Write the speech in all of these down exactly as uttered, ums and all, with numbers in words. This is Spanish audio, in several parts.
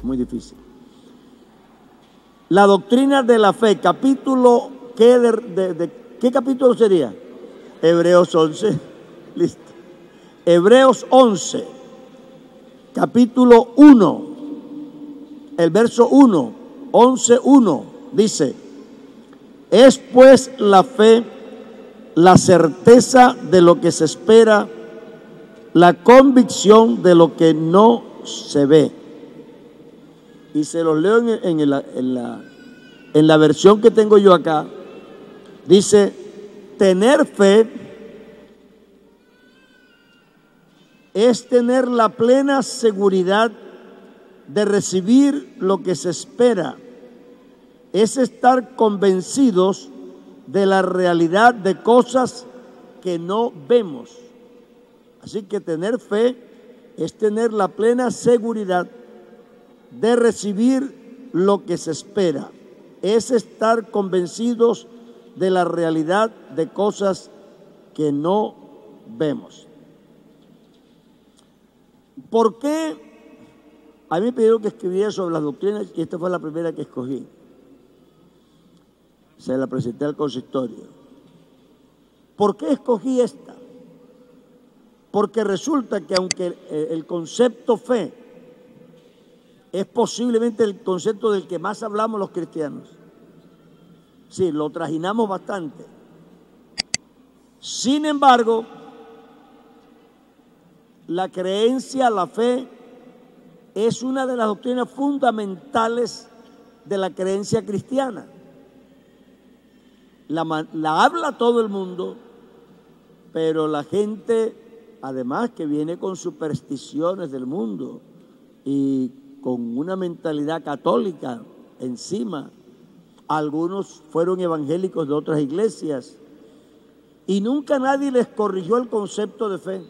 muy difícil. La doctrina de la fe, capítulo, ¿qué, de, de, de, ¿qué capítulo sería? Hebreos once, listo. Hebreos once, capítulo uno, el verso uno, once, uno, dice: es pues la fe la certeza de lo que se espera, la convicción de lo que no se ve. Y se los leo en, en, en, la, en, la, en la versión que tengo yo acá. Dice: tener fe es tener la plena seguridad de recibir lo que se espera, es estar convencidos de la realidad de cosas que no vemos. Así que tener fe es tener la plena seguridad de recibir lo que se espera, es estar convencidos de la realidad de cosas que no vemos. ¿Por qué? A mí me pidieron que escribiera sobre las doctrinas y esta fue la primera que escogí. Se la presenté al consistorio. ¿Por qué escogí esta? Porque resulta que aunque el concepto fe es posiblemente el concepto del que más hablamos los cristianos, sí, lo trajinamos bastante. Sin embargo, la creencia, la fe, es una de las doctrinas fundamentales de la creencia cristiana. La, la habla todo el mundo, pero la gente, además que viene con supersticiones del mundo y con una mentalidad católica encima, algunos fueron evangélicos de otras iglesias y nunca nadie les corrigió el concepto de fe.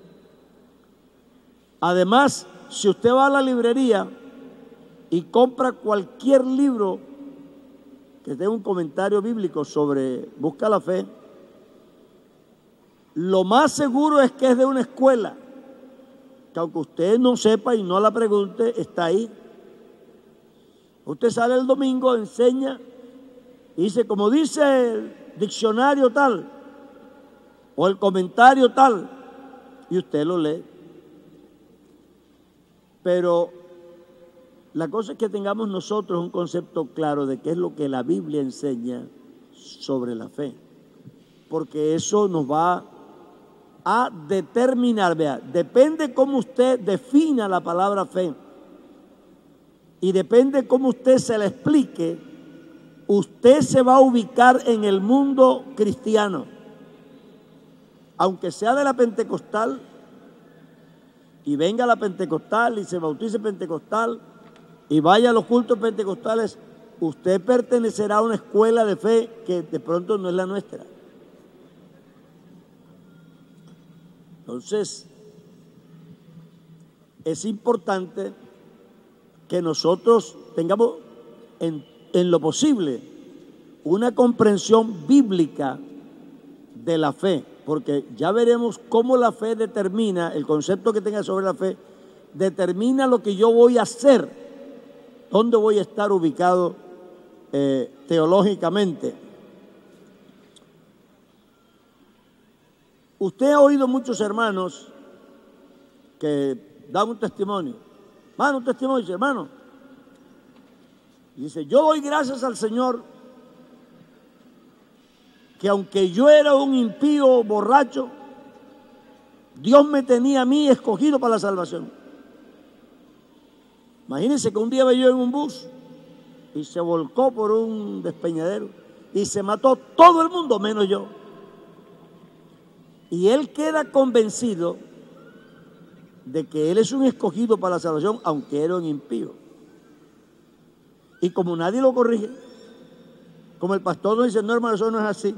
Además, si usted va a la librería y compra cualquier libro que tenga un comentario bíblico sobre busca la fe, lo más seguro es que es de una escuela, que aunque usted no sepa y no la pregunte, está ahí. Usted sale el domingo, enseña y dice, como dice el diccionario tal, o el comentario tal, y usted lo lee. Pero la cosa es que tengamos nosotros un concepto claro de qué es lo que la Biblia enseña sobre la fe, porque eso nos va a determinar, vea, depende cómo usted defina la palabra fe y depende cómo usted se la explique, usted se va a ubicar en el mundo cristiano, aunque sea de la pentecostal y venga a la pentecostal y se bautice pentecostal y vaya a los cultos pentecostales, usted pertenecerá a una escuela de fe que de pronto no es la nuestra. Entonces, es importante que nosotros tengamos en, en lo posible una comprensión bíblica de la fe, porque ya veremos cómo la fe determina, el concepto que tenga sobre la fe, determina lo que yo voy a hacer, dónde voy a estar ubicado eh, teológicamente. Usted ha oído muchos hermanos que dan un testimonio. Hermano, un testimonio, dice, hermano. Y dice, yo doy gracias al Señor que aunque yo era un impío borracho, Dios me tenía a mí escogido para la salvación. Imagínense que un día me yo en un bus y se volcó por un despeñadero y se mató todo el mundo menos yo. Y él queda convencido de que él es un escogido para la salvación, aunque era un impío. Y como nadie lo corrige, como el pastor nos dice, no hermano, eso no es así.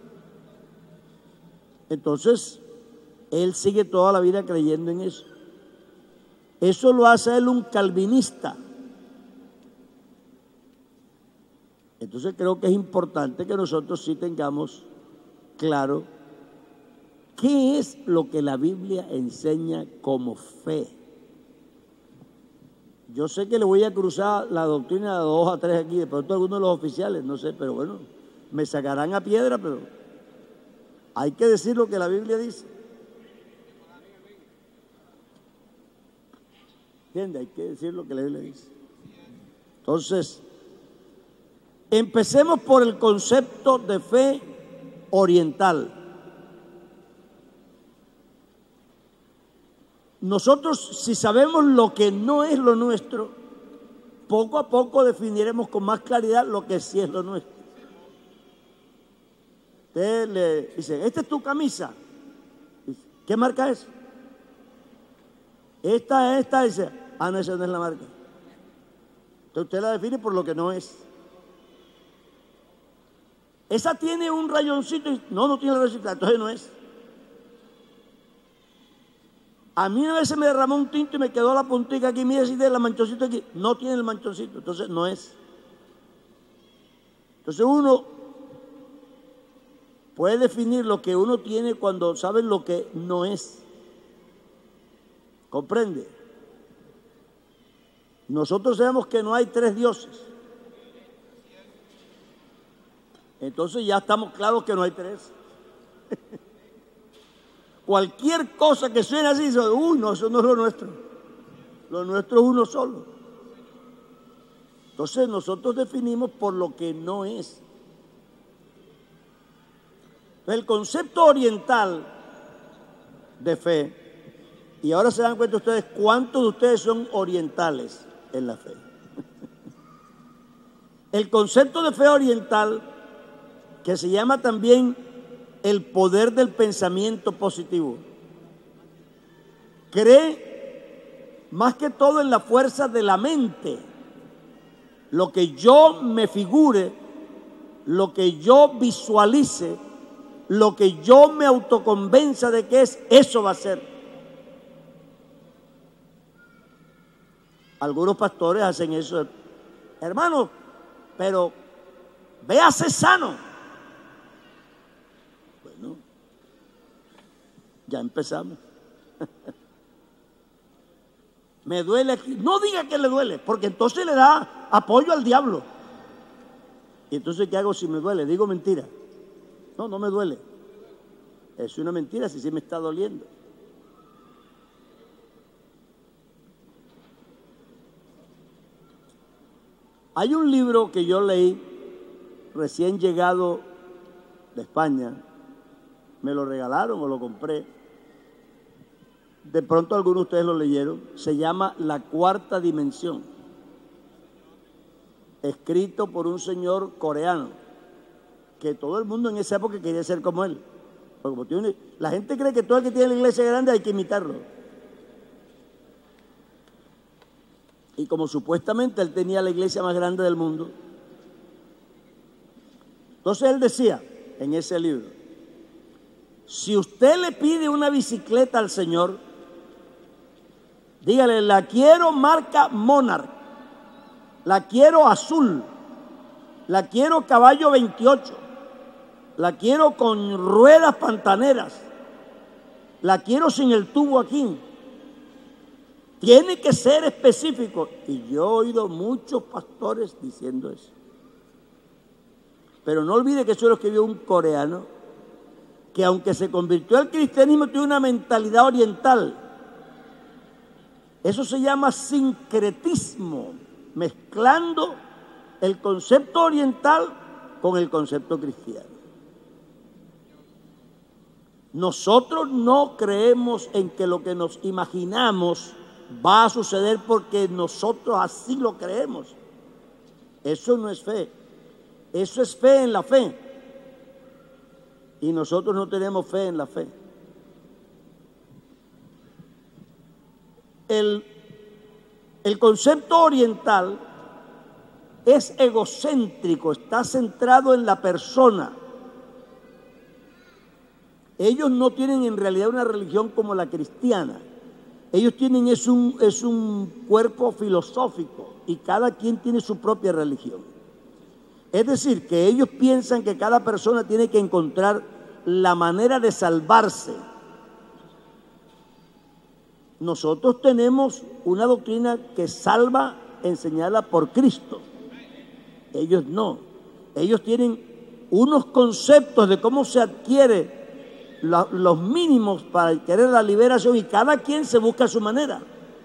Entonces, él sigue toda la vida creyendo en eso. Eso lo hace él un calvinista. Entonces creo que es importante que nosotros sí tengamos claro qué es lo que la Biblia enseña como fe. Yo sé que le voy a cruzar la doctrina de dos a tres aquí, de pronto algunos de los oficiales, no sé, pero bueno, me sacarán a piedra, pero hay que decir lo que la Biblia dice. ¿Entiende? Hay que decir lo que la Biblia dice. Entonces, empecemos por el concepto de fe oriental. Nosotros, si sabemos lo que no es lo nuestro, poco a poco definiremos con más claridad lo que sí es lo nuestro. Usted le dice, esta es tu camisa. ¿Qué marca es? Esta, esta, dice, ah, no, esa no es la marca. Entonces usted la define por lo que no es. Esa tiene un rayoncito, y, no, no tiene rayoncito, entonces no es. A mí a veces me derramó un tinto y me quedó la puntica aquí, mira si tiene el manchoncito aquí, no tiene el manchoncito, entonces no es. Entonces uno puede definir lo que uno tiene cuando sabe lo que no es. ¿Comprende? Nosotros sabemos que no hay tres dioses. Entonces ya estamos claros que no hay tres. Cualquier cosa que suene así, dice, uy, no, eso no es lo nuestro. Lo nuestro es uno solo. Entonces nosotros definimos por lo que no es. El concepto oriental de fe, y ahora se dan cuenta ustedes cuántos de ustedes son orientales en la fe. El concepto de fe oriental, que se llama también el poder del pensamiento positivo, cree más que todo en la fuerza de la mente. Lo que yo me figure, lo que yo visualice, lo que yo me autoconvenza de que es, eso va a ser. Algunos pastores hacen eso. Hermano, pero véase sano. Bueno, ya empezamos. Me duele aquí. No diga que le duele, porque entonces le da apoyo al diablo. Y entonces, ¿qué hago si me duele? Digo mentira. No, no me duele. Es una mentira si sí me está doliendo. Hay un libro que yo leí recién llegado de España. Me lo regalaron o lo compré. De pronto algunos de ustedes lo leyeron. Se llama La Cuarta Dimensión. Escrito por un señor coreano, que todo el mundo en esa época quería ser como él. Porque como tiene, la gente cree que todo el que tiene la iglesia grande hay que imitarlo. Y como supuestamente él tenía la iglesia más grande del mundo, entonces él decía en ese libro, si usted le pide una bicicleta al Señor, dígale, la quiero marca Monarch, la quiero azul, la quiero caballo veintiocho, la quiero con ruedas pantaneras, la quiero sin el tubo aquí. Tiene que ser específico. Y yo he oído muchos pastores diciendo eso. Pero no olvide que eso lo escribió un coreano, que aunque se convirtió al cristianismo, tiene una mentalidad oriental. Eso se llama sincretismo, mezclando el concepto oriental con el concepto cristiano. Nosotros no creemos en que lo que nos imaginamos va a suceder porque nosotros así lo creemos. Eso no es fe. Eso es fe en la fe. Y nosotros no tenemos fe en la fe. El, el concepto oriental es egocéntrico, está centrado en la persona. Ellos no tienen en realidad una religión como la cristiana. Ellos tienen es un, es un cuerpo filosófico y cada quien tiene su propia religión. Es decir, que ellos piensan que cada persona tiene que encontrar la manera de salvarse. nosotros tenemos una doctrina que salva enseñada por Cristo. Ellos no. Ellos tienen unos conceptos de cómo se adquiere la, los mínimos para adquirir la liberación, y cada quien se busca a su manera.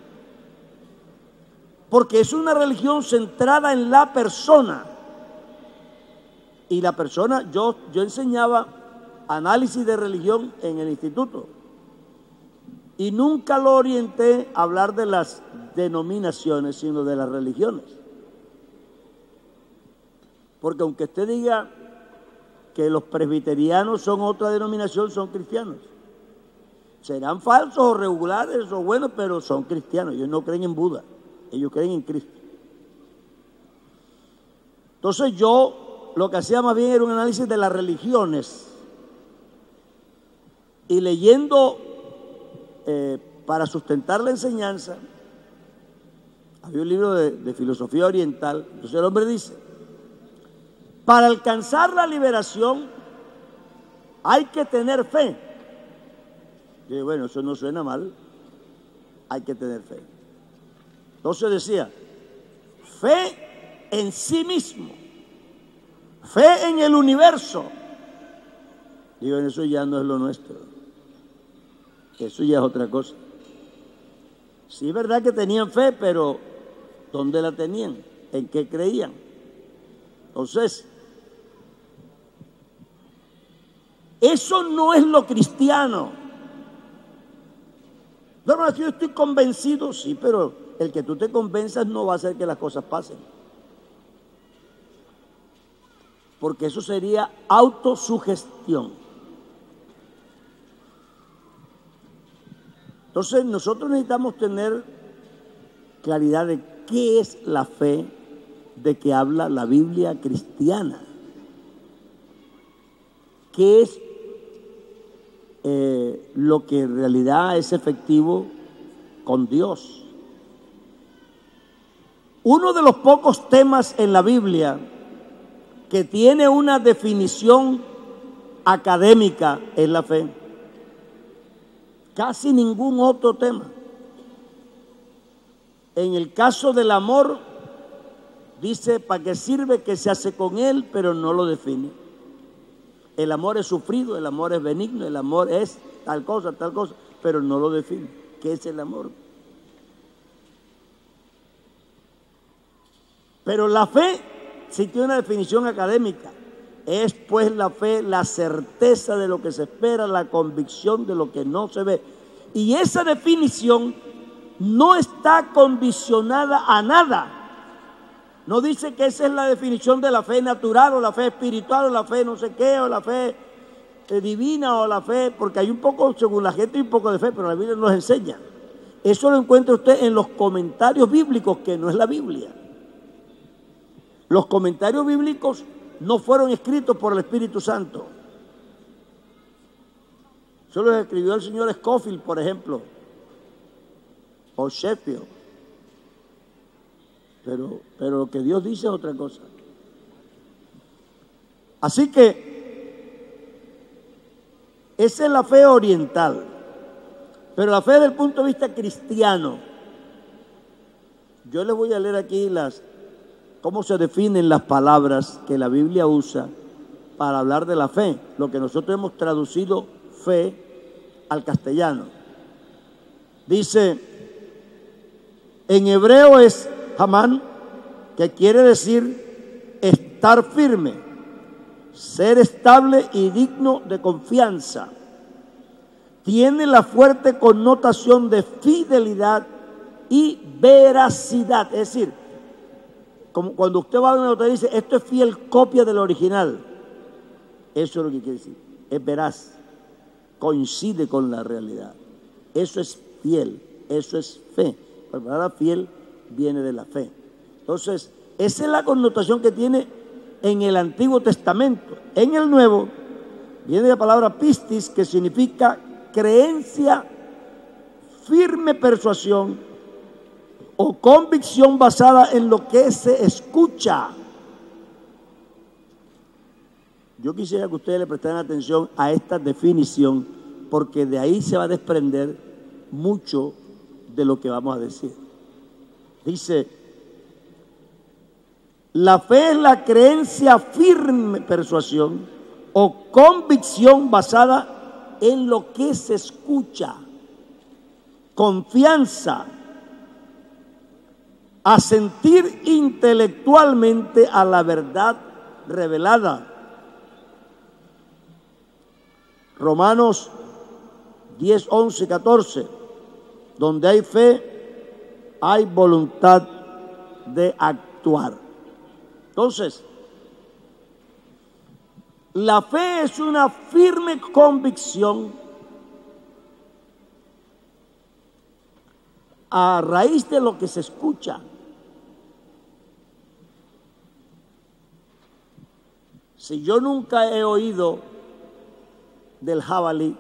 Porque es una religión centrada en la persona. Y la persona, yo, yo enseñaba análisis de religión en el instituto. Y nunca lo orienté a hablar de las denominaciones, sino de las religiones. Porque aunque usted diga que los presbiterianos son otra denominación, son cristianos. Serán falsos o regulares o buenos, pero son cristianos. Ellos no creen en Buda, ellos creen en Cristo. Entonces yo lo que hacía más bien era un análisis de las religiones. Y leyendo eh, para sustentar la enseñanza, había un libro de, de filosofía oriental. Entonces el hombre dice: para alcanzar la liberación hay que tener fe. Y yo, bueno, eso no suena mal, hay que tener fe. Entonces decía, fe en sí mismo, fe en el universo. Digo, eso ya no es lo nuestro, eso ya es otra cosa. Sí es verdad que tenían fe, pero ¿dónde la tenían? ¿En qué creían? Entonces, eso no es lo cristiano. No, no, yo estoy convencido, sí, pero el que tú te convenzas no va a hacer que las cosas pasen. Porque eso sería autosugestión. Entonces, nosotros necesitamos tener claridad de qué es la fe de que habla la Biblia cristiana. ¿Qué es eh, lo que en realidad es efectivo con Dios? Uno de los pocos temas en la Biblia que tiene una definición académica es la fe. Casi ningún otro tema. En el caso del amor, dice para qué sirve, que se hace con él, pero no lo define. El amor es sufrido, el amor es benigno, el amor es tal cosa, tal cosa, pero no lo define. ¿Qué es el amor? Pero la fe sí tiene una definición académica. Es pues la fe la certeza de lo que se espera, la convicción de lo que no se ve. Y esa definición no está condicionada a nada. No dice que esa es la definición de la fe natural o la fe espiritual o la fe no sé qué o la fe eh, divina o la fe, porque hay un poco, según la gente, hay un poco de fe, pero la Biblia nos enseña. Eso lo encuentra usted en los comentarios bíblicos, que no es la Biblia. Los comentarios bíblicos no fueron escritos por el Espíritu Santo. Eso los escribió el señor Scofield, por ejemplo, o Sheffield. Pero, pero lo que Dios dice es otra cosa. Así que esa es la fe oriental. Pero la fe desde el punto de vista cristiano, yo les voy a leer aquí las cómo se definen las palabras que la Biblia usa para hablar de la fe, lo que nosotros hemos traducido fe al castellano. Dice, en hebreo es Hamán, que quiere decir estar firme, ser estable y digno de confianza. Tiene la fuerte connotación de fidelidad y veracidad, es decir, como cuando usted va a una notaría y dice, esto es fiel copia del original. Eso es lo que quiere decir. Es veraz. Coincide con la realidad. Eso es fiel. Eso es fe. La palabra fiel viene de la fe. Entonces, esa es la connotación que tiene en el Antiguo Testamento. En el Nuevo, viene la palabra pistis, que significa creencia, firme persuasión, o convicción basada en lo que se escucha. Yo quisiera que ustedes le prestaran atención a esta definición, porque de ahí se va a desprender mucho de lo que vamos a decir. Dice, la fe es la creencia firme, persuasión o convicción basada en lo que se escucha, confianza, asentir intelectualmente a la verdad revelada. Romanos diez, once, catorce, donde hay fe, hay voluntad de actuar. Entonces, la fe es una firme convicción a raíz de lo que se escucha. Si yo nunca he oído del jabalí,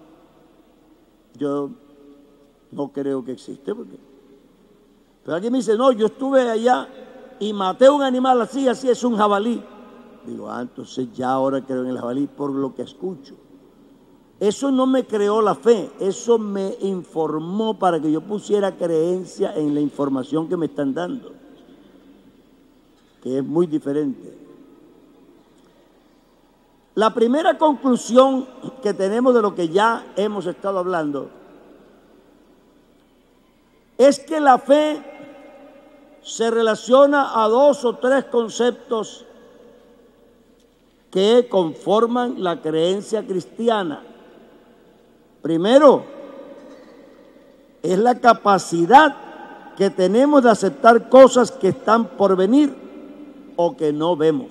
yo no creo que existe. Porque... Pero alguien me dice, no, yo estuve allá y maté un animal así, así es un jabalí. Digo, ah, entonces ya ahora creo en el jabalí por lo que escucho. Eso no me creó la fe, eso me informó para que yo pusiera creencia en la información que me están dando, que es muy diferente. La primera conclusión que tenemos de lo que ya hemos estado hablando es que la fe se relaciona a dos o tres conceptos que conforman la creencia cristiana. Primero, es la capacidad que tenemos de aceptar cosas que están por venir o que no vemos.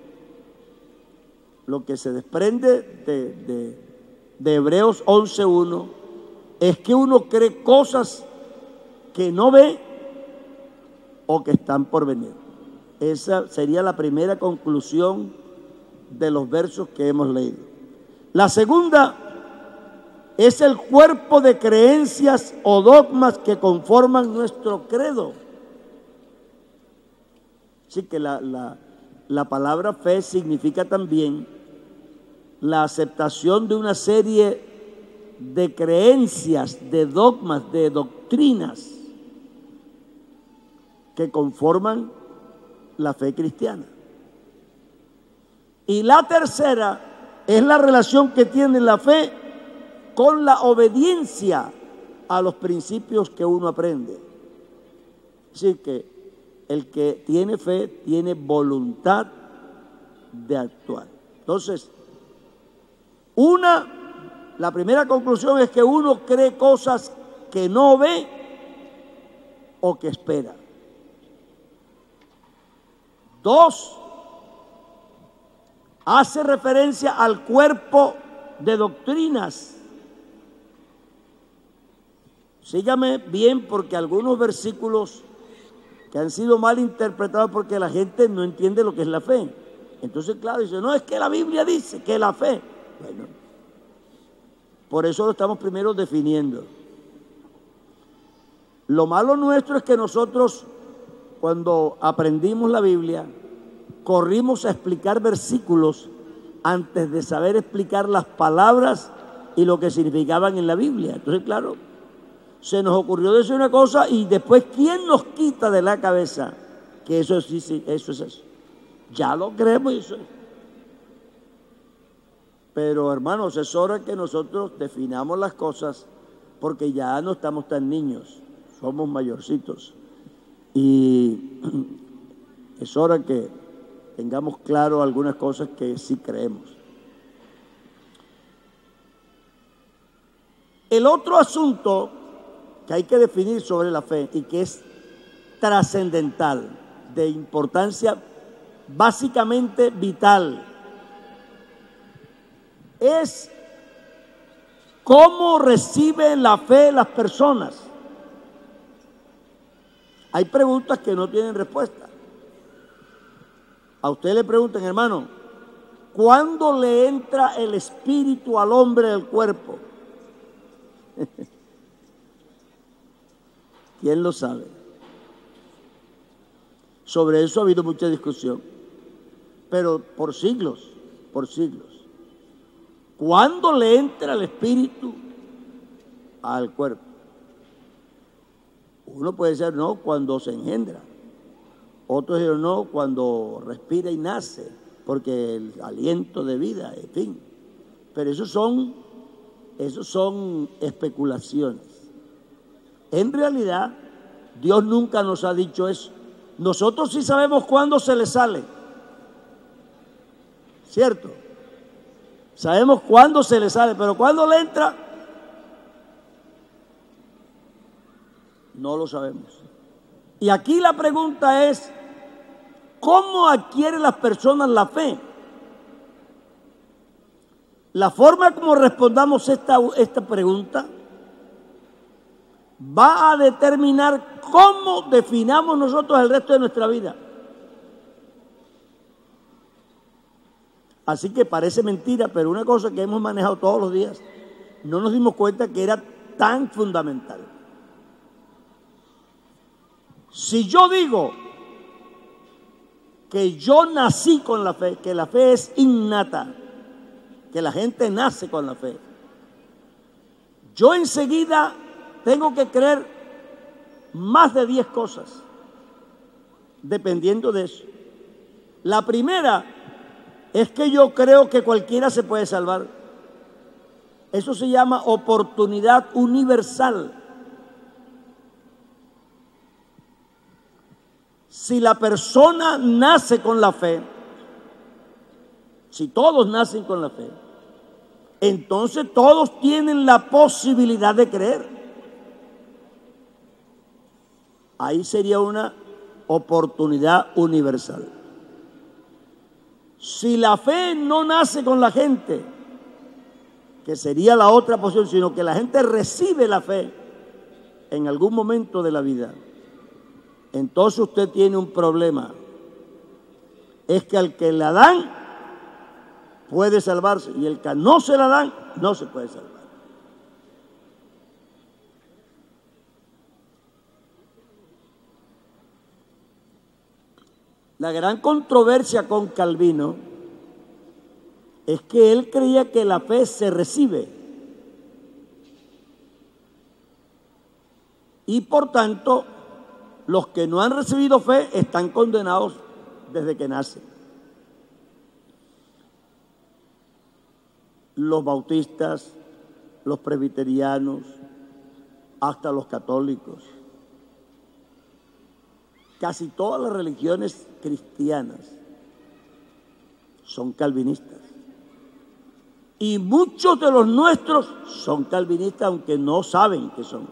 Lo que se desprende de, de, de Hebreos once uno es que uno cree cosas que no ve o que están por venir. Esa sería la primera conclusión de los versos que hemos leído. La segunda es el cuerpo de creencias o dogmas que conforman nuestro credo. Así que la, la, la palabra fe significa también la aceptación de una serie de creencias, de dogmas, de doctrinas que conforman la fe cristiana. Y la tercera es la relación que tiene la fe con la obediencia a los principios que uno aprende. Es decir, que el que tiene fe tiene voluntad de actuar. Entonces, una, la primera conclusión es que uno cree cosas que no ve o que espera. Dos, hace referencia al cuerpo de doctrinas. Sígame bien, porque algunos versículos que han sido mal interpretados porque la gente no entiende lo que es la fe. Entonces, claro, dice, no, es que la Biblia dice que la fe. Bueno, por eso lo estamos primero definiendo. Lo malo nuestro es que nosotros, cuando aprendimos la Biblia, corrimos a explicar versículos antes de saber explicar las palabras y lo que significaban en la Biblia. Entonces, claro, se nos ocurrió decir una cosa y después, ¿quién nos quita de la cabeza que eso sí, sí, eso es eso? Ya lo creemos y eso es. Pero, hermanos, es hora que nosotros definamos las cosas, porque ya no estamos tan niños, somos mayorcitos. Y es hora que tengamos claro algunas cosas que sí creemos. El otro asunto que hay que definir sobre la fe y que es trascendental, de importancia básicamente vital, es cómo reciben la fe las personas. Hay preguntas que no tienen respuesta. A usted le preguntan, hermano, ¿cuándo le entra el espíritu al hombre del cuerpo? ¿Quién lo sabe? Sobre eso ha habido mucha discusión, pero por siglos, por siglos. ¿Cuándo le entra el espíritu al cuerpo? Uno puede decir no cuando se engendra, otros dicen no cuando respira y nace, porque el aliento de vida, en fin. Pero esos son, esos son especulaciones. En realidad, Dios nunca nos ha dicho eso. Nosotros sí sabemos cuándo se le sale, ¿cierto? Sabemos cuándo se le sale, pero cuándo le entra, no lo sabemos. Y aquí la pregunta es, ¿cómo adquieren las personas la fe? La forma como respondamos esta, esta pregunta va a determinar cómo definamos nosotros el resto de nuestra vida. Así que parece mentira, pero una cosa que hemos manejado todos los días, no nos dimos cuenta que era tan fundamental. Si yo digo que yo nací con la fe, que la fe es innata, que la gente nace con la fe, yo enseguida tengo que creer más de diez cosas, dependiendo de eso. La primera es que yo creo que cualquiera se puede salvar. Eso se llama oportunidad universal. Si la persona nace con la fe, si todos nacen con la fe, entonces todos tienen la posibilidad de creer. Ahí sería una oportunidad universal. Si la fe no nace con la gente, que sería la otra posición, sino que la gente recibe la fe en algún momento de la vida, entonces usted tiene un problema. Es que al que la dan puede salvarse y el que no se la dan no se puede salvar. La gran controversia con Calvino es que él creía que la fe se recibe y por tanto los que no han recibido fe están condenados desde que nacen. Los bautistas, los presbiterianos, hasta los católicos. Casi todas las religiones cristianas son calvinistas. Y muchos de los nuestros son calvinistas, aunque no saben que son.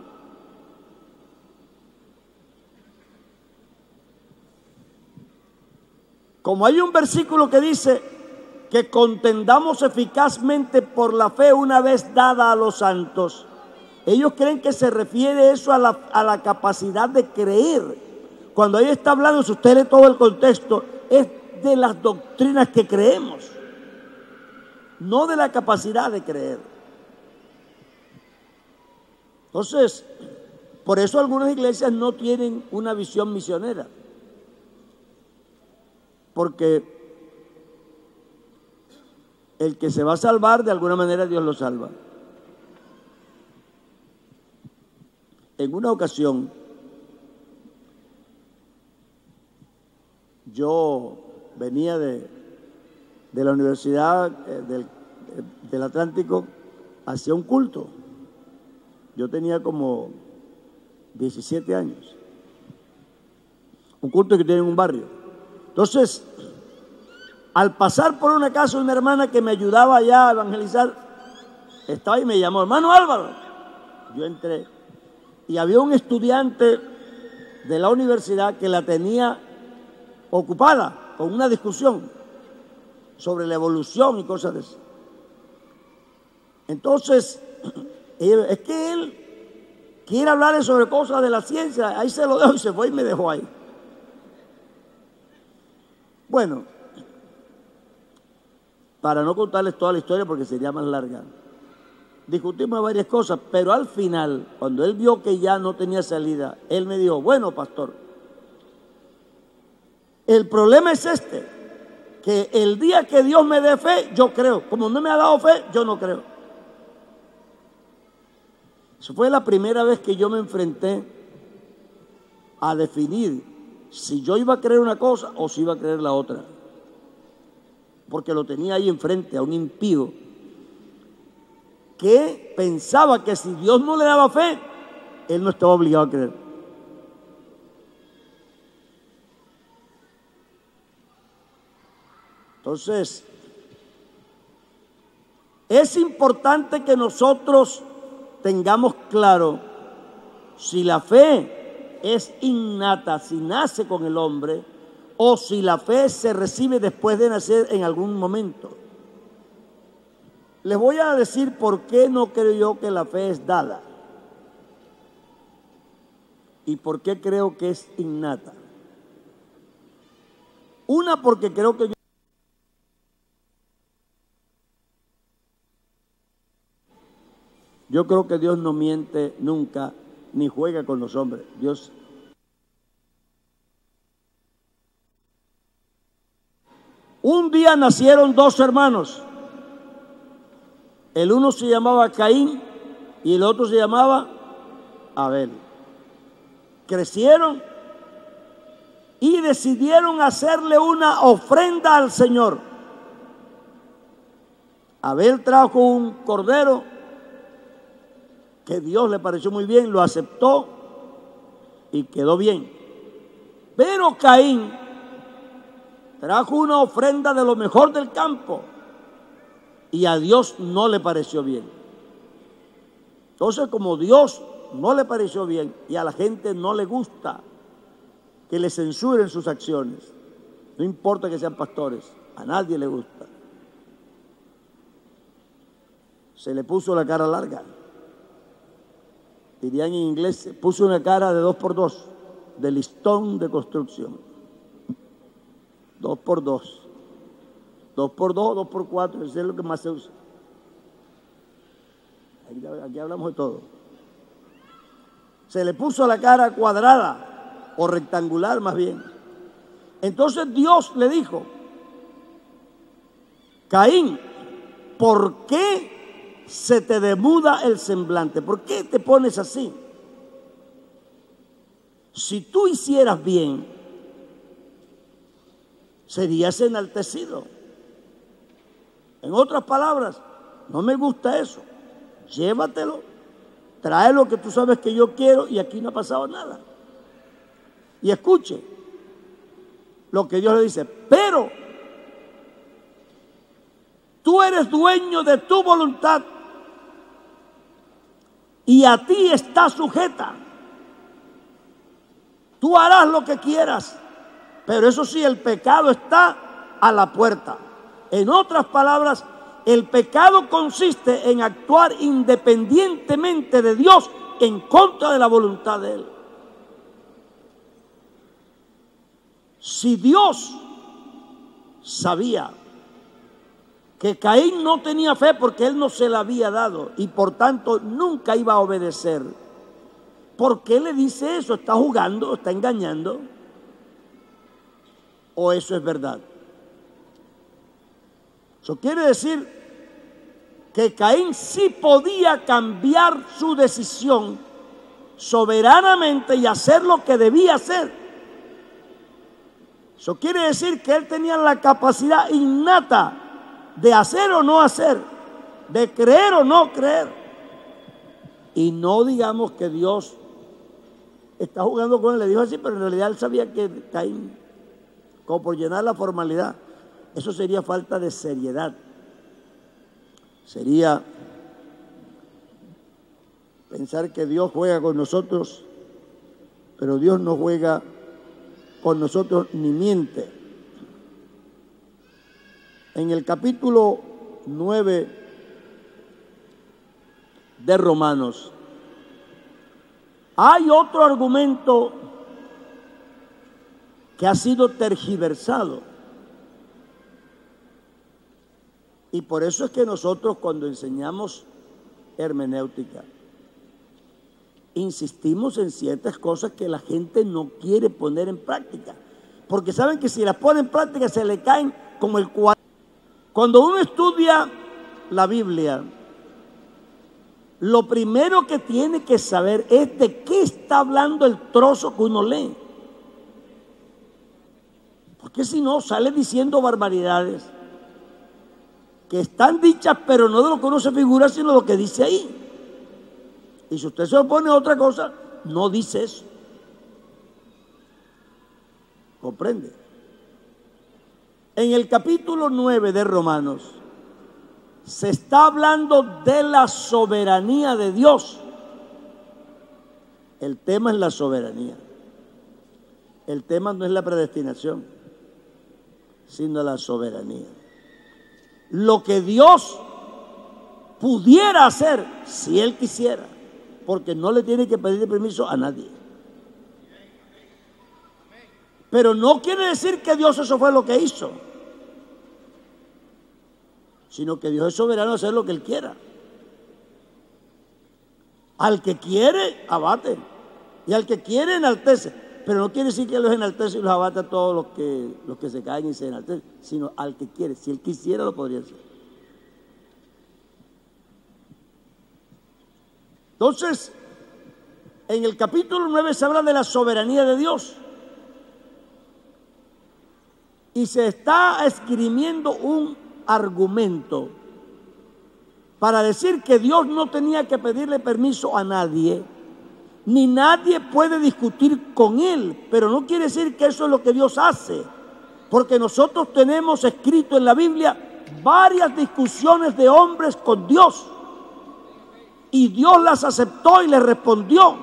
Como hay un versículo que dice que contendamos eficazmente por la fe una vez dada a los santos, ellos creen que se refiere eso a la, a la capacidad de creer. Cuando ahí está hablando, si usted lee todo el contexto, es de las doctrinas que creemos, no de la capacidad de creer. Entonces, por eso algunas iglesias no tienen una visión misionera, porque el que se va a salvar, de alguna manera Dios lo salva. En una ocasión, yo venía de, de la Universidad eh, del, del Atlántico hacia un culto. Yo tenía como diecisiete años. Un culto que tiene en un barrio. Entonces, al pasar por una casa de una hermana que me ayudaba allá a evangelizar, estaba y me llamó, hermano Álvaro. Yo entré y había un estudiante de la universidad que la tenía ocupada con una discusión sobre la evolución y cosas de eso. Entonces, es que él quiere hablar sobre cosas de la ciencia, ahí se lo dejo y se fue y me dejó ahí. Bueno, para no contarles toda la historia porque sería más larga, discutimos varias cosas, pero al final, cuando él vio que ya no tenía salida, él me dijo, bueno, pastor, el problema es este, que el día que Dios me dé fe, yo creo. Como no me ha dado fe, yo no creo. Eso fue la primera vez que yo me enfrenté a definir si yo iba a creer una cosa o si iba a creer la otra. Porque lo tenía ahí enfrente a un impío que pensaba que si Dios no le daba fe, él no estaba obligado a creer. Entonces, es importante que nosotros tengamos claro si la fe es innata, si nace con el hombre, o si la fe se recibe después de nacer en algún momento. Les voy a decir por qué no creo yo que la fe es dada y por qué creo que es innata. Una, porque creo que yo Yo creo que Dios no miente nunca, ni juega con los hombres. Dios. Un día nacieron dos hermanos. El uno se llamaba Caín y el otro se llamaba Abel. Crecieron y decidieron hacerle una ofrenda al Señor. Abel trajo un cordero que Dios le pareció muy bien, lo aceptó y quedó bien. Pero Caín trajo una ofrenda de lo mejor del campo y a Dios no le pareció bien. Entonces, como Dios no le pareció bien y a la gente no le gusta que le censuren sus acciones, no importa que sean pastores, a nadie le gusta, se le puso la cara larga. Dirían en inglés, puso una cara de dos por dos, de listón de construcción. Dos por dos. Dos por dos, dos por cuatro, eso es lo que más se usa. Aquí, aquí hablamos de todo. Se le puso la cara cuadrada, o rectangular más bien. Entonces Dios le dijo, Caín, ¿por qué se te demuda el semblante? ¿Por qué te pones así? Si tú hicieras bien, serías enaltecido. En otras palabras, no me gusta eso. Llévatelo, trae lo que tú sabes que yo quiero y aquí no ha pasado nada. Y escuche lo que Dios le dice, pero tú eres dueño de tu voluntad y a ti está sujeta. Tú harás lo que quieras, pero eso sí, el pecado está a la puerta. En otras palabras, el pecado consiste en actuar independientemente de Dios en contra de la voluntad de Él. Si Dios sabía que Caín no tenía fe porque él no se la había dado y por tanto nunca iba a obedecer, ¿por qué le dice eso? ¿Está jugando? ¿Está engañando? ¿O eso es verdad? Eso quiere decir que Caín sí podía cambiar su decisión soberanamente y hacer lo que debía hacer. Eso quiere decir que él tenía la capacidad innata de hacer o no hacer, de creer o no creer. Y no digamos que Dios está jugando con él, le dijo así, pero en realidad él sabía que Caín, como por llenar la formalidad, eso sería falta de seriedad. Sería pensar que Dios juega con nosotros, pero Dios no juega con nosotros ni miente. En el capítulo nueve de Romanos hay otro argumento que ha sido tergiversado. Y por eso es que nosotros cuando enseñamos hermenéutica insistimos en ciertas cosas que la gente no quiere poner en práctica, porque saben que si las pone en práctica se le caen como el cuadro. Cuando uno estudia la Biblia, lo primero que tiene que saber es de qué está hablando el trozo que uno lee. Porque si no, sale diciendo barbaridades que están dichas, pero no de lo que uno se figura, sino de lo que dice ahí. Y si usted se opone a otra cosa, no dice eso. ¿Comprende? En el capítulo nueve de Romanos se está hablando de la soberanía de Dios. El tema es la soberanía. El tema no es la predestinación, sino la soberanía. Lo que Dios pudiera hacer si Él quisiera, porque no le tiene que pedir permiso a nadie. Pero no quiere decir que Dios eso fue lo que hizo, sino que Dios es soberano a hacer lo que Él quiera. Al que quiere, abate, y al que quiere, enaltece. Pero no quiere decir que los enaltece y los abate a todos los que, los que se caen y se enaltecen, sino al que quiere. Si Él quisiera, lo podría hacer. Entonces, en el capítulo nueve se habla de la soberanía de Dios. Y se está esgrimiendo un argumento para decir que Dios no tenía que pedirle permiso a nadie, ni nadie puede discutir con Él, pero no quiere decir que eso es lo que Dios hace, porque nosotros tenemos escrito en la Biblia varias discusiones de hombres con Dios, y Dios las aceptó y les respondió.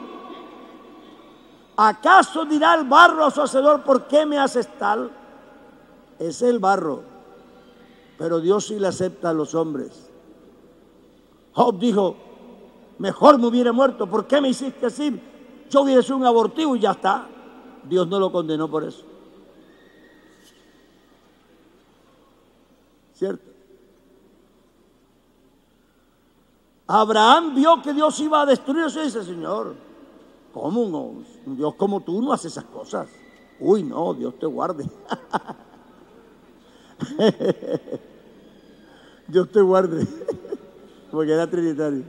¿Acaso dirá el barro a su hacedor, por qué me haces tal? Es el barro, pero Dios sí le acepta a los hombres. Job dijo, mejor me hubiera muerto, ¿por qué me hiciste así? Yo hubiera sido un abortivo y ya está. Dios no lo condenó por eso. ¿Cierto? Abraham vio que Dios iba a destruirse y dice, Señor, ¿cómo no? Un Dios como tú no hace esas cosas. Uy, no, Dios te guarde. Dios te guarde, porque era trinitario.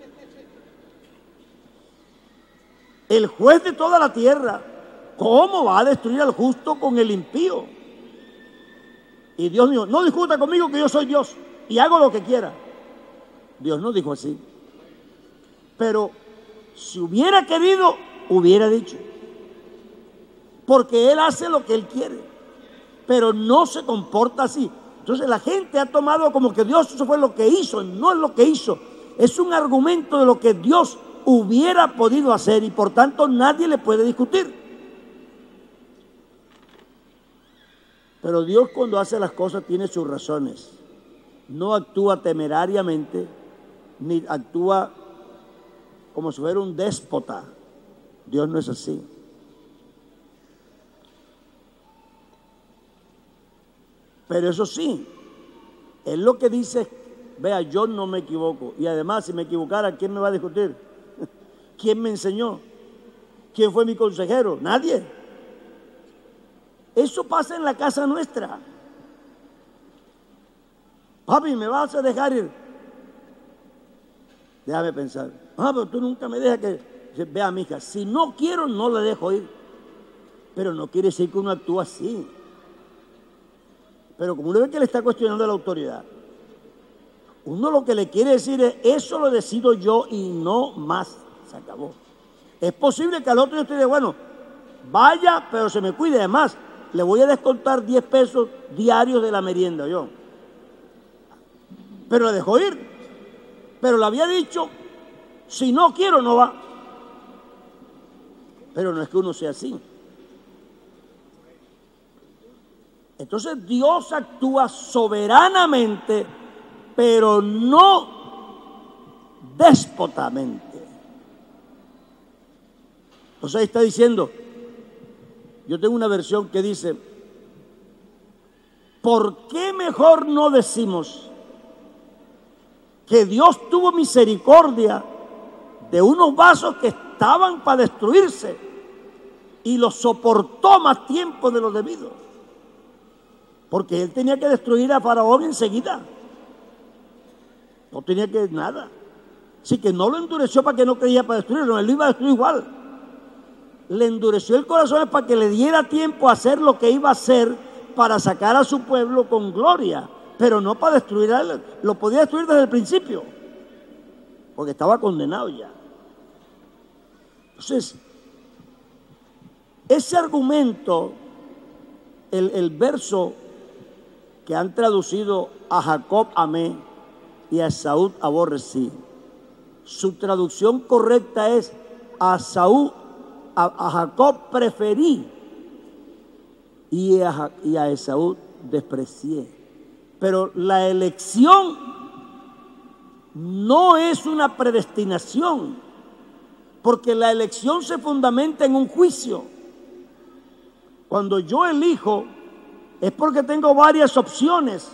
El juez de toda la tierra, ¿cómo va a destruir al justo con el impío? Y Dios dijo, no discuta conmigo que yo soy Dios y hago lo que quiera. Dios no dijo así. Pero si hubiera querido, hubiera dicho. Porque Él hace lo que Él quiere, pero no se comporta así. Entonces la gente ha tomado como que Dios eso fue lo que hizo. No es lo que hizo, es un argumento de lo que Dios hubiera podido hacer y por tanto nadie le puede discutir. Pero Dios cuando hace las cosas tiene sus razones. No actúa temerariamente, ni actúa como si fuera un déspota. Dios no es así. Pero eso sí, Él lo que dice, vea, yo no me equivoco. Y además, si me equivocara, ¿quién me va a discutir? ¿Quién me enseñó? ¿Quién fue mi consejero? Nadie. Eso pasa en la casa nuestra. Papi, ¿me vas a dejar ir? Déjame pensar. Ah, pero tú nunca me dejas que... Vea, mija, si no quiero, no la dejo ir. Pero no quiere decir que uno actúa así. Pero como uno ve que le está cuestionando a la autoridad, uno lo que le quiere decir es, eso lo decido yo y no más. Se acabó. Es posible que al otro yo te diga, bueno, vaya, pero se me cuide. Además, le voy a descontar diez pesos diarios de la merienda yo. Pero la dejó ir. Pero le había dicho, si no quiero, no va. Pero no es que uno sea así. Entonces Dios actúa soberanamente, pero no déspotamente. Entonces ahí está diciendo, yo tengo una versión que dice, ¿por qué mejor no decimos que Dios tuvo misericordia de unos vasos que estaban para destruirse y los soportó más tiempo de lo debido? Porque Él tenía que destruir a Faraón enseguida. No tenía que nada. Así que no lo endureció para que no creyera para destruirlo, él lo iba a destruir igual. Le endureció el corazón para que le diera tiempo a hacer lo que iba a hacer para sacar a su pueblo con gloria, pero no para destruir a él. Lo podía destruir desde el principio, porque estaba condenado ya. Entonces, ese argumento, el, el verso que han traducido a Jacob amé y a Esaú aborrecí, su traducción correcta es a Saúl, a, a Jacob preferí y a, y a Esaú desprecié. Pero la elección no es una predestinación, porque la elección se fundamenta en un juicio. Cuando yo elijo es porque tengo varias opciones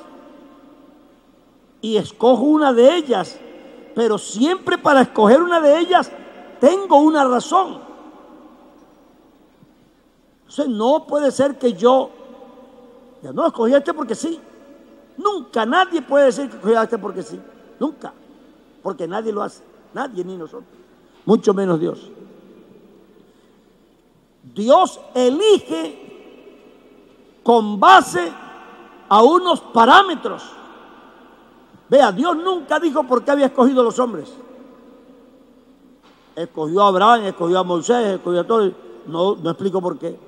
y escojo una de ellas, pero siempre para escoger una de ellas tengo una razón. Entonces no puede ser que yo, ya no escogí a este porque sí. Nunca, nadie puede decir que escogí a este porque sí. Nunca, porque nadie lo hace, nadie ni nosotros, mucho menos Dios. Dios elige con base a unos parámetros. Vea, Dios nunca dijo por qué había escogido a los hombres. Escogió a Abraham, escogió a Moisés, escogió a todos. No, no explico por qué.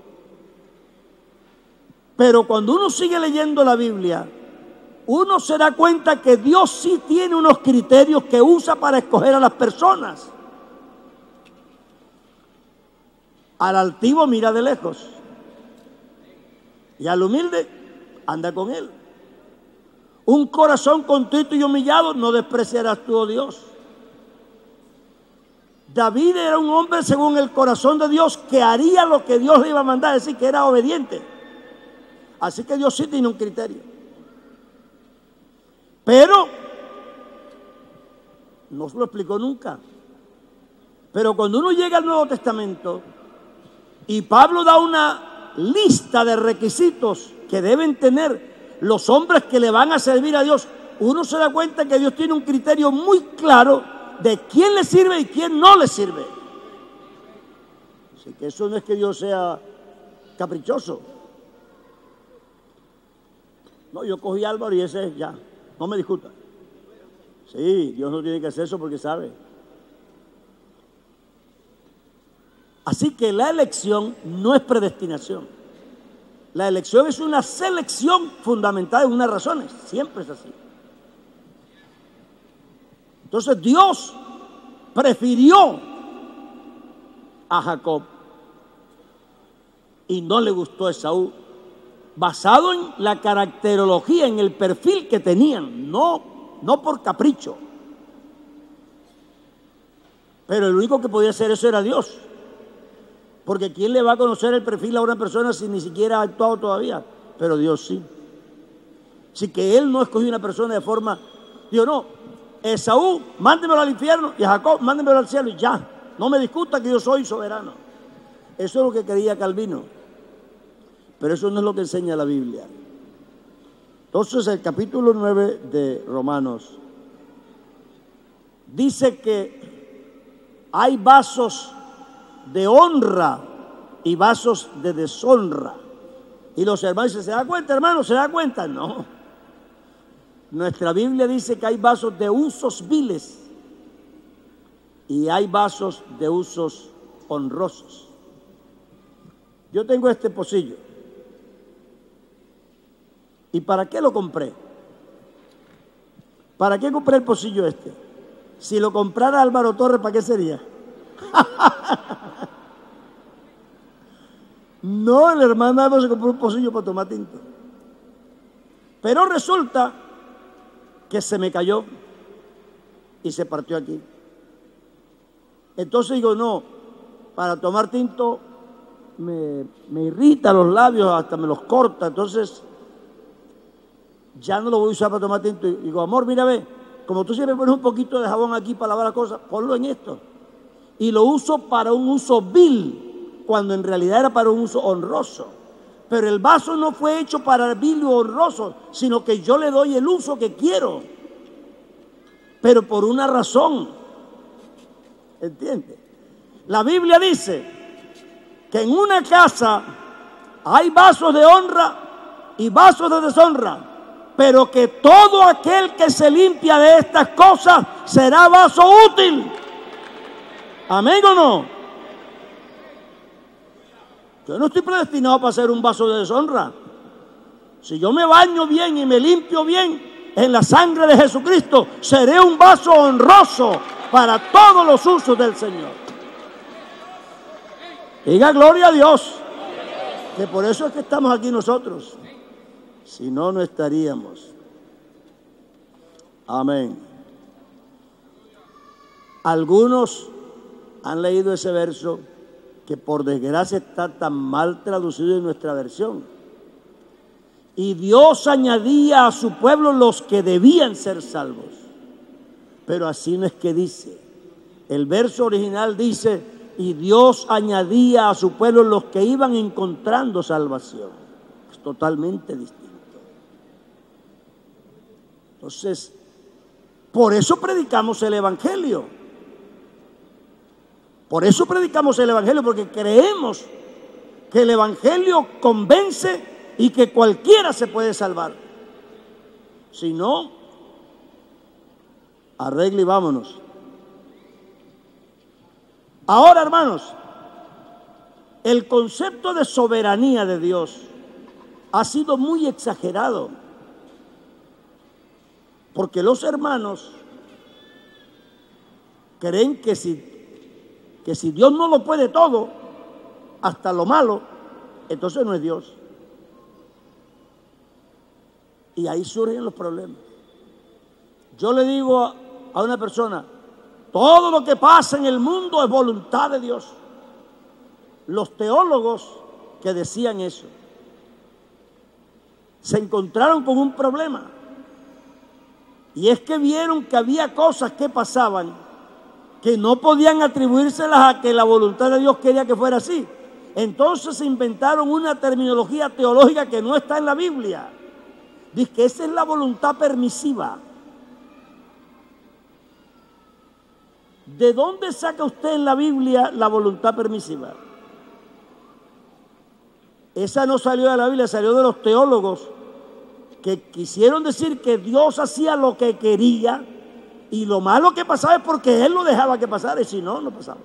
Pero cuando uno sigue leyendo la Biblia, uno se da cuenta que Dios sí tiene unos criterios que usa para escoger a las personas. Al altivo mira de lejos y al humilde anda con él. Un corazón contrito y humillado no despreciarás tú, oh Dios. David era un hombre según el corazón de Dios que haría lo que Dios le iba a mandar, es decir, que era obediente. Así que Dios sí tiene un criterio. Pero no se lo explicó nunca. Pero cuando uno llega al Nuevo Testamento y Pablo da una lista de requisitos que deben tener los hombres que le van a servir a Dios, uno se da cuenta que Dios tiene un criterio muy claro de quién le sirve y quién no le sirve. Así que eso no es que Dios sea caprichoso. No, yo cogí a Álvaro y ese ya, no me discuta. Sí, Dios no tiene que hacer eso porque sabe. Así que la elección no es predestinación. La elección es una selección fundamentada en unas razones. Siempre es así. Entonces Dios prefirió a Jacob y no le gustó a Esaú, basado en la caracterología, en el perfil que tenían, no, no por capricho. Pero el único que podía hacer eso era Dios. Porque ¿quién le va a conocer el perfil a una persona si ni siquiera ha actuado todavía? Pero Dios sí. Así que Él no escogió una persona de forma, dijo, no, Esaú, mándemelo al infierno, y a Jacob, mándemelo al cielo, y ya. No me discuta que yo soy soberano. Eso es lo que quería Calvino. Pero eso no es lo que enseña la Biblia. Entonces el capítulo nueve de Romanos dice que hay vasos de honra y vasos de deshonra. Y los hermanos dicen, ¿se da cuenta, hermano? ¿Se da cuenta? No. Nuestra Biblia dice que hay vasos de usos viles y hay vasos de usos honrosos. Yo tengo este pocillo. ¿Y para qué lo compré? ¿Para qué compré el pocillo este? Si lo comprara Álvaro Torres, ¿para qué sería? No, el hermano Álvaro se compró un pocillo para tomar tinto. Pero resulta que se me cayó y se partió aquí. Entonces digo, no, para tomar tinto me, me irrita los labios, hasta me los corta. Entonces ya no lo voy a usar para tomar tinto. Y digo, amor, mira, ve, como tú siempre pones un poquito de jabón aquí para lavar las cosas, ponlo en esto. Y lo uso para un uso vil, cuando en realidad era para un uso honroso. Pero el vaso no fue hecho para vil o honroso, sino que yo le doy el uso que quiero. Pero por una razón. ¿Entiende? La Biblia dice que en una casa hay vasos de honra y vasos de deshonra, pero que todo aquel que se limpia de estas cosas será vaso útil. ¿Amén o no? Yo no estoy predestinado para ser un vaso de deshonra. Si yo me baño bien y me limpio bien en la sangre de Jesucristo, seré un vaso honroso para todos los usos del Señor. Diga gloria a Dios, que por eso es que estamos aquí nosotros. Si no, no estaríamos. Amén. Algunos han leído ese verso que por desgracia está tan mal traducido en nuestra versión. Y Dios añadía a su pueblo los que debían ser salvos. Pero así no es que dice. El verso original dice: y Dios añadía a su pueblo los que iban encontrando salvación. Es totalmente distinto. Entonces, por eso predicamos el Evangelio. Por eso predicamos el Evangelio, porque creemos que el Evangelio convence y que cualquiera se puede salvar. Si no, arregle y vámonos. Ahora, hermanos, el concepto de soberanía de Dios ha sido muy exagerado, porque los hermanos creen que si, que si Dios no lo puede todo, hasta lo malo, entonces no es Dios. Y ahí surgen los problemas. Yo le digo a, a una persona: todo lo que pasa en el mundo es voluntad de Dios. Los teólogos que decían eso se encontraron con un problema, y es que vieron que había cosas que pasaban que no podían atribuírselas a que la voluntad de Dios quería que fuera así. Entonces se inventaron una terminología teológica que no está en la Biblia. Dice que esa es la voluntad permisiva. ¿De dónde saca usted en la Biblia la voluntad permisiva? Esa no salió de la Biblia, salió de los teólogos que quisieron decir que Dios hacía lo que quería y lo malo que pasaba es porque Él lo dejaba que pasara, y si no, no pasaba.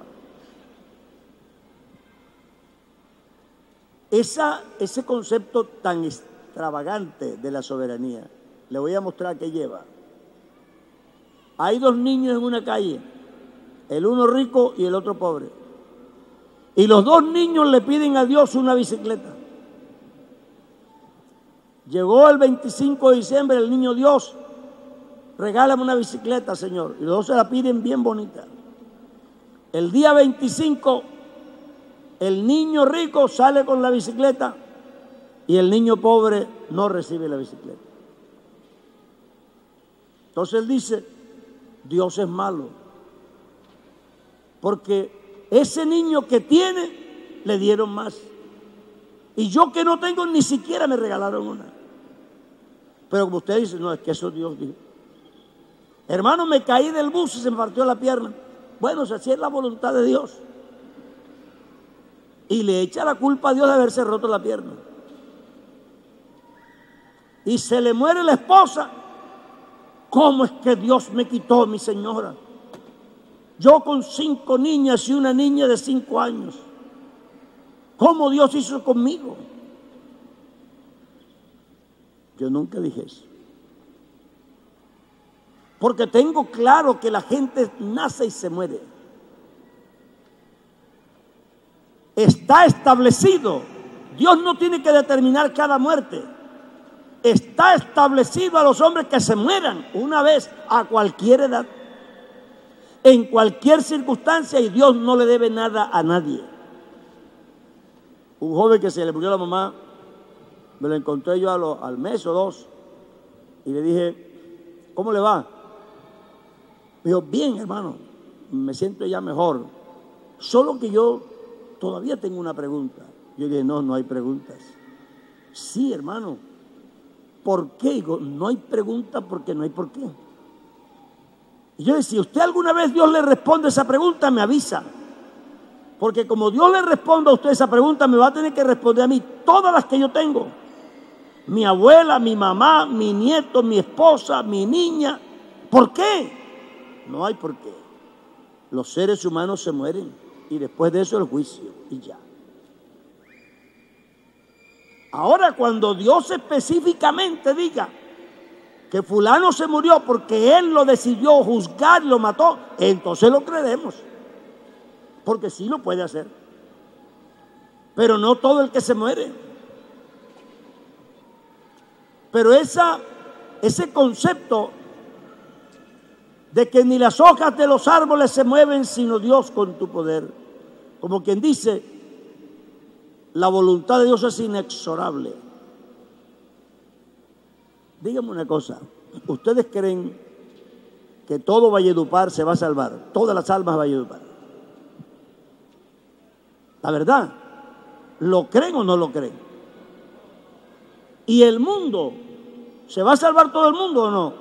Esa, ese concepto tan extravagante de la soberanía, le voy a mostrar qué lleva. Hay dos niños en una calle, el uno rico y el otro pobre, y los dos niños le piden a Dios una bicicleta. Llegó el veinticinco de diciembre, el niño: Dios, regálame una bicicleta, Señor. Y los dos se la piden bien bonita. El día veinticinco, el niño rico sale con la bicicleta y el niño pobre no recibe la bicicleta. Entonces él dice: Dios es malo, porque ese niño que tiene le dieron más, y yo que no tengo ni siquiera me regalaron una. Pero como usted dice, no, es que eso Dios dijo. Hermano, me caí del bus y se me partió la pierna. Bueno, si así es la voluntad de Dios. Y le echa la culpa a Dios de haberse roto la pierna. Y se le muere la esposa. ¿Cómo es que Dios me quitó a mi señora? Yo con cinco niñas y una niña de cinco años. ¿Cómo Dios hizo conmigo? Yo nunca dije eso. Porque tengo claro que la gente nace y se muere. Está establecido. Dios no tiene que determinar cada muerte. Está establecido a los hombres que se mueran una vez a cualquier edad, en cualquier circunstancia, y Dios no le debe nada a nadie. Un joven que se le murió la mamá, me lo encontré yo a lo, al mes o dos, y le dije: ¿cómo le va? Me dijo: bien, hermano, me siento ya mejor, solo que yo todavía tengo una pregunta. Yo dije: no, no hay preguntas. Sí, hermano. ¿Por qué? Digo: no hay pregunta porque no hay por qué. Y yo decía, si usted alguna vez Dios le responde esa pregunta, me avisa. Porque como Dios le responda a usted esa pregunta, me va a tener que responder a mí todas las que yo tengo. Mi abuela, mi mamá, mi nieto, mi esposa, mi niña. ¿Por qué? No hay por qué. Los seres humanos se mueren y después de eso el juicio y ya. Ahora, cuando Dios específicamente diga que fulano se murió porque él lo decidió juzgar, lo mató, entonces lo creeremos, porque sí lo puede hacer, pero no todo el que se muere. Pero esa, ese concepto de que ni las hojas de los árboles se mueven sino Dios con tu poder, como quien dice, la voluntad de Dios es inexorable. Díganme una cosa, ¿ustedes creen que todo Valledupar se va a salvar? Todas las almas de Valledupar. La verdad, ¿lo creen o no lo creen? ¿Y el mundo? ¿Se va a salvar todo el mundo o no?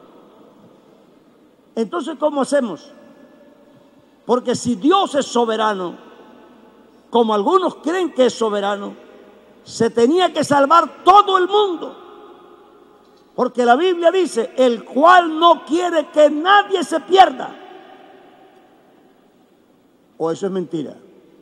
Entonces, ¿cómo hacemos? Porque si Dios es soberano, como algunos creen que es soberano, se tenía que salvar todo el mundo. Porque la Biblia dice, el cual no quiere que nadie se pierda. ¿O eso es mentira?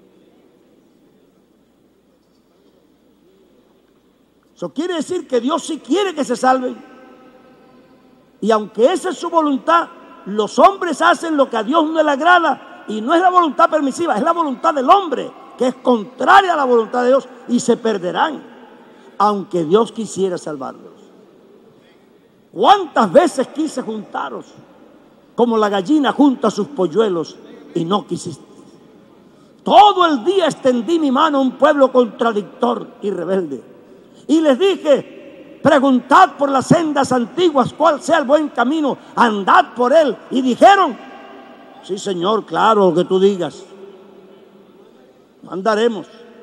Eso quiere decir que Dios sí quiere que se salven. Y aunque esa es su voluntad, los hombres hacen lo que a Dios no le agrada. Y no es la voluntad permisiva, es la voluntad del hombre, que es contraria a la voluntad de Dios, y se perderán, aunque Dios quisiera salvarlos. ¿Cuántas veces quise juntaros, como la gallina junta sus polluelos, y no quisiste? Todo el día extendí mi mano a un pueblo contradictor y rebelde, y les dije, preguntad por las sendas antiguas cuál sea el buen camino, andad por él. Y dijeron, sí, Señor, claro, lo que tú digas, andaremos.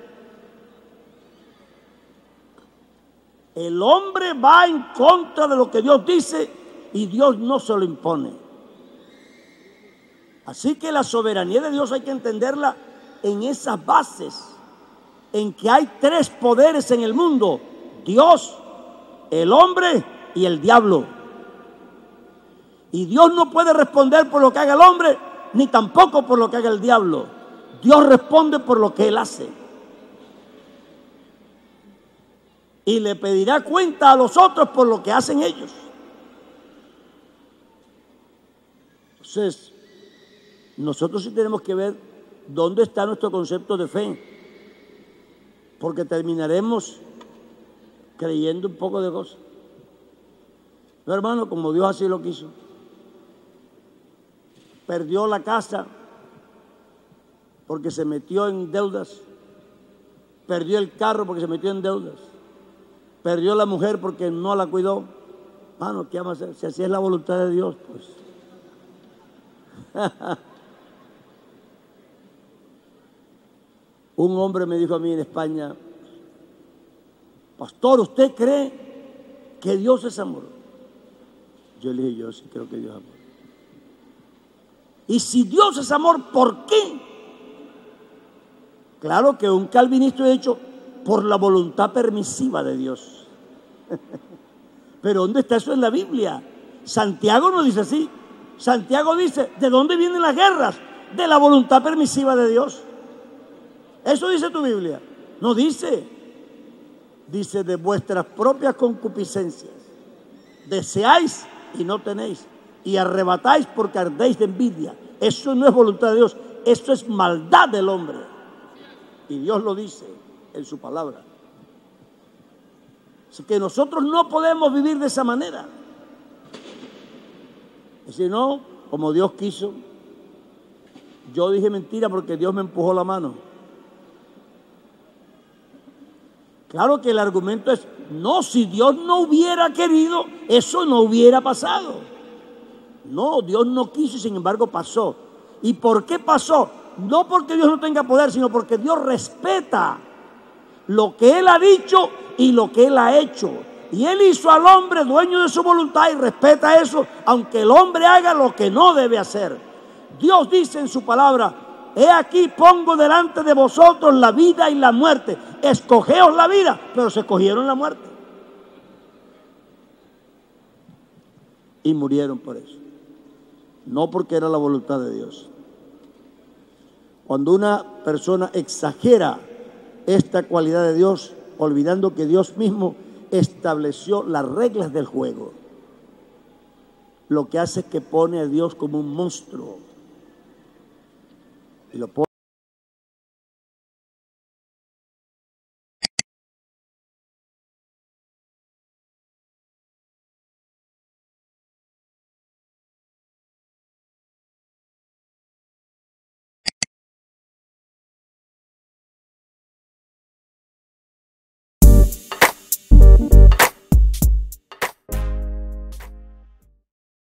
El hombre va en contra de lo que Dios dice y Dios no se lo impone. Así que la soberanía de Dios hay que entenderla en esas bases, en que hay tres poderes en el mundo: Dios, el hombre y el diablo. Y Dios no puede responder por lo que haga el hombre, ni tampoco por lo que haga el diablo. Dios responde por lo que Él hace. Y le pedirá cuenta a los otros por lo que hacen ellos. Entonces, nosotros sí tenemos que ver dónde está nuestro concepto de fe, porque terminaremos creyendo un poco de cosas. No, hermano, como Dios así lo quiso. Perdió la casa porque se metió en deudas. Perdió el carro porque se metió en deudas. Perdió la mujer porque no la cuidó. Mano, ¿qué vamos a hacer? Si así es la voluntad de Dios, pues. Un hombre me dijo a mí en España: pastor, ¿usted cree que Dios es amor? Yo le dije, yo sí creo que Dios es amor. Y si Dios es amor, ¿por qué? Claro que un calvinista ha dicho, por la voluntad permisiva de Dios. Pero ¿dónde está eso en la Biblia? Santiago no dice así. Santiago dice, ¿de dónde vienen las guerras? De la voluntad permisiva de Dios. Eso dice tu Biblia. No dice. Dice, de vuestras propias concupiscencias deseáis y no tenéis, y arrebatáis porque ardéis de envidia. Eso no es voluntad de Dios, eso es maldad del hombre. Y Dios lo dice en su palabra. Así que nosotros no podemos vivir de esa manera. Y si no, como Dios quiso, yo dije mentira porque Dios me empujó la mano. Claro que el argumento es, no, si Dios no hubiera querido, eso no hubiera pasado. No, Dios no quiso y sin embargo pasó. ¿Y por qué pasó? No porque Dios no tenga poder, sino porque Dios respeta lo que Él ha dicho y lo que Él ha hecho. Y Él hizo al hombre dueño de su voluntad y respeta eso, aunque el hombre haga lo que no debe hacer. Dios dice en su palabra: he aquí pongo delante de vosotros la vida y la muerte. Escogeos la vida, pero se escogieron la muerte. Y murieron por eso. No porque era la voluntad de Dios. Cuando una persona exagera esta cualidad de Dios, olvidando que Dios mismo estableció las reglas del juego, lo que hace es que pone a Dios como un monstruo y lo pone